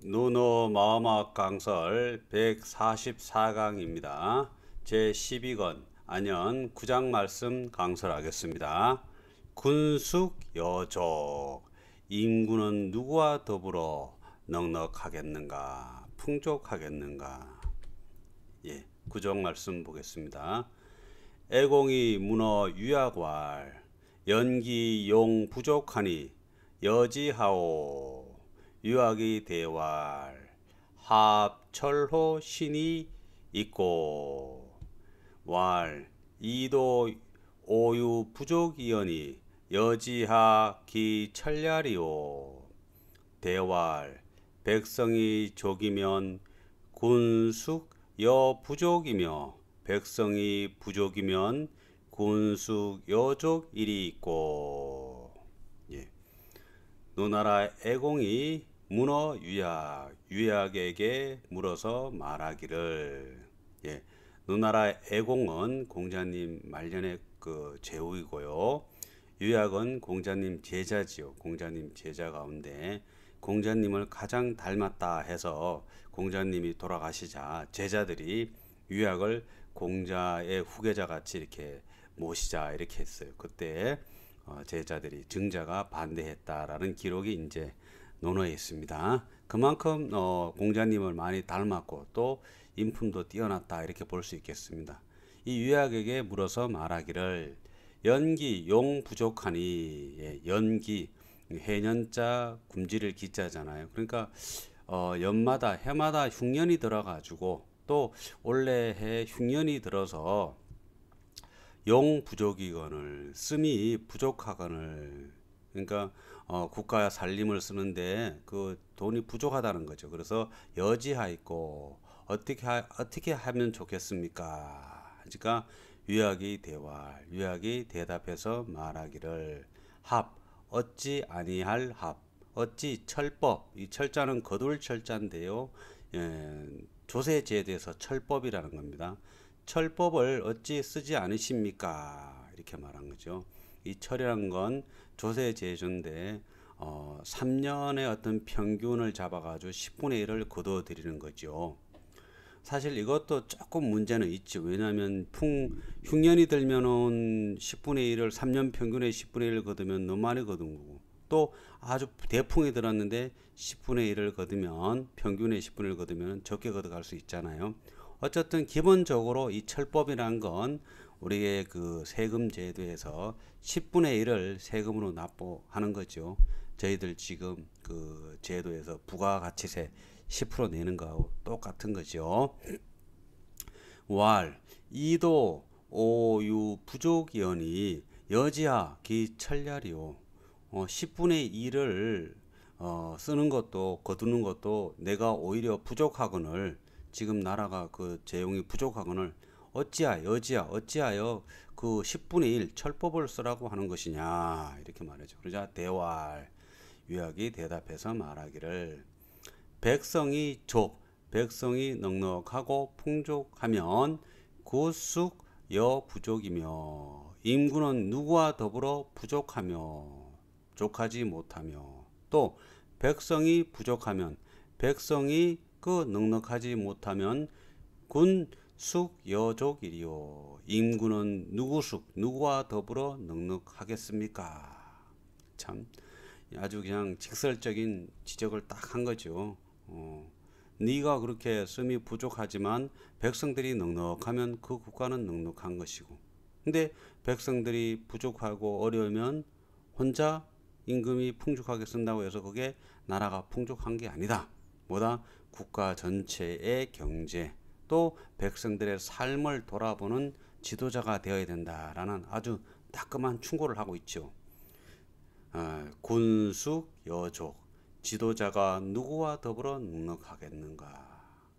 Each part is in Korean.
노노 마음학 강설 144강입니다. 제12권 안연 9장 말씀 강설하겠습니다. 군숙 여족 임군은 누구와 더불어 넉넉하겠는가 풍족하겠는가. 구정 말씀 보겠습니다. 애공이 문어 유약왈 연기 용 부족하니 여지하오 유학의 대왈 합철호 신이 있고 왈 이도 오유 부족이여니 여지하 기철야리오 대왈 백성이 족이면 군숙 여부족이며 백성이 부족이면 군숙 여족 일이 있고. 노나라 애공이 문어 유약에게 물어서 말하기를. 노나라 애공은 공자님 말년의 그 제후이고요. 유약은 공자님 제자지요. 공자님 제자 가운데 공자님을 가장 닮았다 해서 공자님이 돌아가시자 제자들이 유약을 공자의 후계자 같이 이렇게 모시자 이렇게 했어요. 그때 제자들이 증자가 반대했다라는 기록이 이제 논어에 있습니다. 그만큼 공자님을 많이 닮았고 또 인품도 뛰어났다 이렇게 볼 수 있겠습니다. 이 유약에게 물어서 말하기를 연기 용 부족하니. 연기 해년자 굶지를 기자잖아요. 그러니까 연마다 해마다 흉년이 들어가지고 또 올해 해 흉년이 들어서 용 부족이거늘 씀이 부족하거늘. 그러니까 국가 살림을 쓰는데 그 돈이 부족하다는 거죠. 그래서 여지하있고 어떻게 하면 좋겠습니까? 그러니까 유약이 대답해서 말하기를 합 어찌 아니할 합 어찌 철법. 이 철자는 거둘 철자인데요. 조세제도에서 철법이라는 겁니다. 철법을 어찌 쓰지 않으십니까? 이렇게 말한 거죠. 이 철이란 건 조세제조인데 3년의 어떤 평균을 잡아가지고 10분의 1을 거둬 드리는 거죠. 사실 이것도 조금 문제는 있죠. 왜냐하면 흉년이 들면은 10분의 1을 3년 평균에 10분의 1을 거두면 너무 많이 거둔 거고, 또 아주 대풍이 들었는데 10분의 1을 거두면 평균에 10분의 1을 거두면 적게 거둬갈 수 있잖아요. 어쨌든 기본적으로 이 철법이란 건 우리의 그 세금 제도에서 10분의 1을 세금으로 납부하는 거죠. 저희들 지금 그 제도에서 부가가치세 10% 내는 거하고 똑같은 거죠. 왈 이도 오유 부족이여니 여지하 기철야리오. 10분의 1을 쓰는 것도 거두는 것도 내가 오히려 부족하거늘, 지금 나라가 그 재용이 부족하거늘 어찌하여 그 10분의 1 철법을 쓰라고 하는 것이냐 이렇게 말하죠. 그러자 대왈 유약이 대답해서 말하기를 백성이 넉넉하고 풍족하면 구숙 여부족이며 임군은 누구와 더불어 부족하며 족하지 못하며, 또 백성이 부족하면 백성이 그 넉넉하지 못하면 군숙 여족이리요 임군은 누구와 더불어 넉넉하겠습니까? 참 아주 그냥 직설적인 지적을 딱 한 거죠. 네가 그렇게 씀이 부족하지만 백성들이 넉넉하면 그 국가는 넉넉한 것이고, 근데 백성들이 부족하고 어려우면 혼자 임금이 풍족하게 쓴다고 해서 그게 나라가 풍족한 게 아니다. 뭐다? 국가 전체의 경제 또 백성들의 삶을 돌아보는 지도자가 되어야 된다라는 아주 따끔한 충고를 하고 있죠. 군숙 여족 지도자가 누구와 더불어 넉넉하겠는가.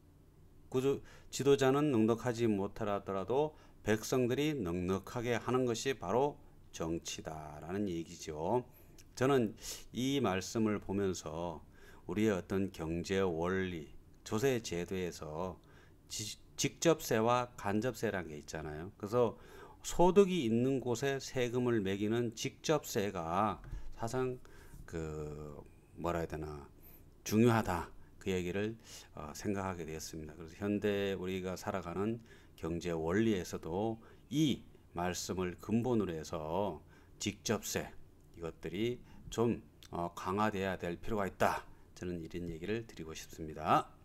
지도자는 넉넉하지 못하더라도 백성들이 넉넉하게 하는 것이 바로 정치다라는 얘기죠. 저는 이 말씀을 보면서 우리의 어떤 경제 원리, 조세 제도에서 직접세와 간접세라는 게 있잖아요. 그래서 소득이 있는 곳에 세금을 매기는 직접세가 사상 그 뭐라 해야 되나 중요하다. 그 얘기를 생각하게 되었습니다. 그래서 현대 우리가 살아가는 경제 원리에서도 이 말씀을 근본으로 해서 직접세 이것들이 좀 강화돼야 될 필요가 있다. 저는 이런 얘기를 드리고 싶습니다.